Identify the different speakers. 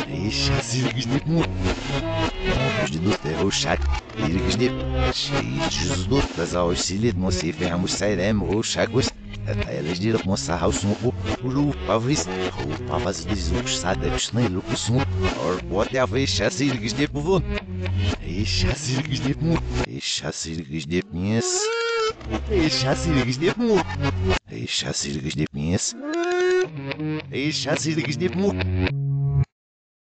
Speaker 1: Deixa sirgiznik mu. Jdidu te ushak. Irgiznip. Jdidu tazao silit mosif hamus sairem ushakus. Elejdir mosa haus mu. Ulu pavris. O pavas dizuk sadepsnai lukusmu. Or what a vecha sirgiznip vun. Deixa sirgiznip mu. Deixa sirgiznip mies. Deixa sirgiznip mu. Deixa sirgiznip mies. Deixa sirgiznip mu.